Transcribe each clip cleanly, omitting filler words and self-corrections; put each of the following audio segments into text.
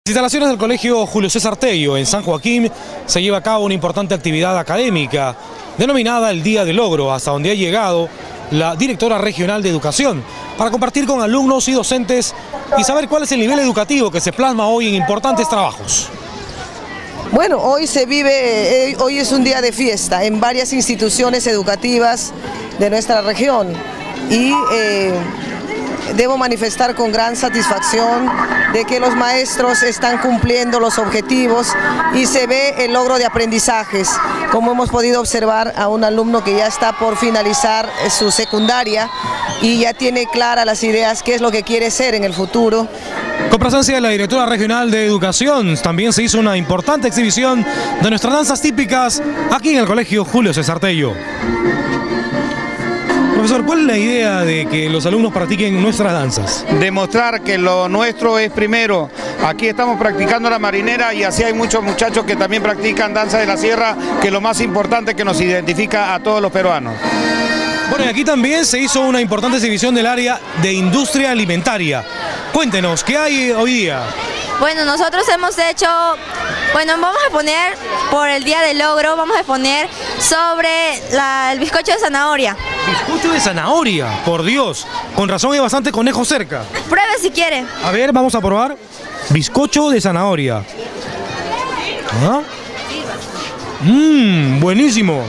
En las instalaciones del Colegio Julio César Tello en San Joaquín se lleva a cabo una importante actividad académica denominada el Día del Logro, hasta donde ha llegado la directora regional de educación para compartir con alumnos y docentes y saber cuál es el nivel educativo que se plasma hoy en importantes trabajos. Bueno, hoy es un día de fiesta en varias instituciones educativas de nuestra región y debo manifestar con gran satisfacción de que los maestros están cumpliendo los objetivos y se ve el logro de aprendizajes, como hemos podido observar a un alumno que ya está por finalizar su secundaria y ya tiene claras las ideas, qué es lo que quiere ser en el futuro. Con presencia de la directora regional de educación, también se hizo una importante exhibición de nuestras danzas típicas aquí en el Colegio Julio César Tello. Profesor, ¿cuál es la idea de que los alumnos practiquen nuestras danzas? Demostrar que lo nuestro es primero. Aquí estamos practicando la marinera y así hay muchos muchachos que también practican danza de la sierra, que es lo más importante que nos identifica a todos los peruanos. Bueno, y aquí también se hizo una importante exhibición del área de industria alimentaria. Cuéntenos, ¿qué hay hoy día? Bueno, nosotros hemos hecho, vamos a poner, por el Día del Logro, vamos a poner sobre el bizcocho de zanahoria. ¿Bizcocho de zanahoria? Por Dios, con razón hay bastante conejo cerca. Pruebe si quiere. A ver, vamos a probar. Bizcocho de zanahoria. ¿Ah? Buenísimo.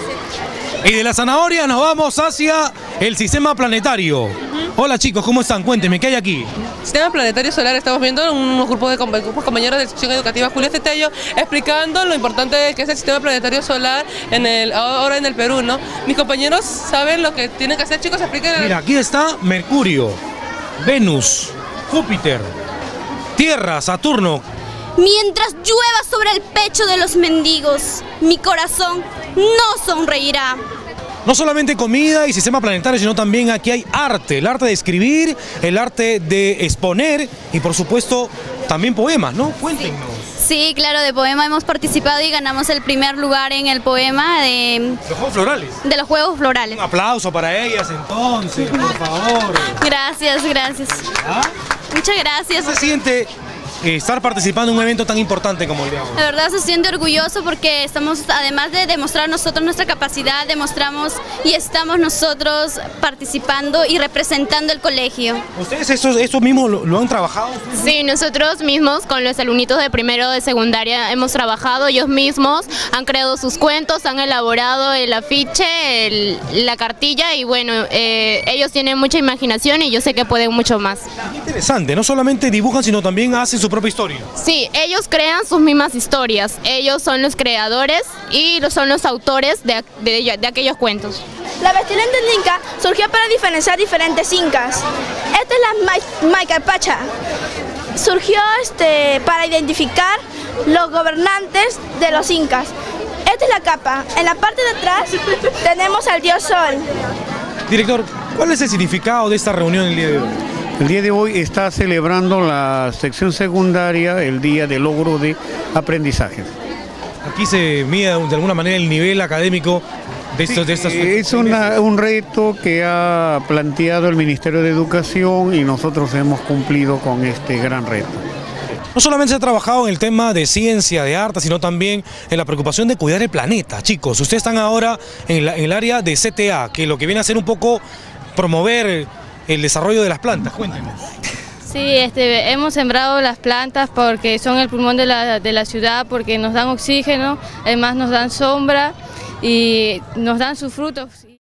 Y de la zanahoria nos vamos hacia el sistema planetario. Hola chicos, ¿cómo están? Cuéntenme, ¿qué hay aquí? Sistema planetario solar, estamos viendo unos grupos de compañeros de la sección educativa Julio César Tello explicando lo importante que es el sistema planetario solar ahora en el Perú, ¿no? Mis compañeros saben lo que tienen que hacer, chicos, expliquen. Mira, aquí está Mercurio, Venus, Júpiter, Tierra, Saturno. Mientras llueva sobre el pecho de los mendigos, mi corazón no sonreirá. No solamente comida y sistema planetario, sino también aquí hay arte, el arte de escribir, el arte de exponer y por supuesto también poemas, ¿no? Cuéntenos. Sí, claro, de poema hemos participado y ganamos el primer lugar en el poema de... Los Juegos Florales. De los Juegos Florales. Un aplauso para ellas entonces, por favor. Gracias, gracias. ¿Ah? Muchas gracias. ¿Cómo se siente estar participando en un evento tan importante como el de ahora? La verdad se siente orgulloso porque estamos, además de demostrar nosotros nuestra capacidad, demostramos y estamos nosotros participando y representando el colegio. ¿Ustedes eso mismo lo han trabajado? Sí, nosotros mismos con los alumnitos de primero de secundaria hemos trabajado, ellos mismos han creado sus cuentos, han elaborado el afiche, la cartilla y bueno, ellos tienen mucha imaginación y yo sé que pueden mucho más. Interesante, no solamente dibujan sino también hacen su propia historia. Sí, ellos crean sus mismas historias, ellos son los creadores y son los autores de aquellos cuentos. La vestimenta inca surgió para diferenciar diferentes incas. Esta es la Maycapacha. Surgió para identificar los gobernantes de los incas. Esta es la capa. En la parte de atrás tenemos al dios Sol. Director, ¿cuál es el significado de esta reunión el día de hoy? El día de hoy está celebrando la sección secundaria el Día del Logro de Aprendizajes. Aquí se mide de alguna manera el nivel académico de estas... Es un reto que ha planteado el Ministerio de Educación y nosotros hemos cumplido con este gran reto. No solamente se ha trabajado en el tema de ciencia, de arte, sino también en la preocupación de cuidar el planeta. Chicos, ustedes están ahora en el área de CTA, que lo que viene a ser un poco promover el desarrollo de las plantas. Cuéntenos. Sí, hemos sembrado las plantas porque son el pulmón de la ciudad, porque nos dan oxígeno, además nos dan sombra y nos dan sus frutos.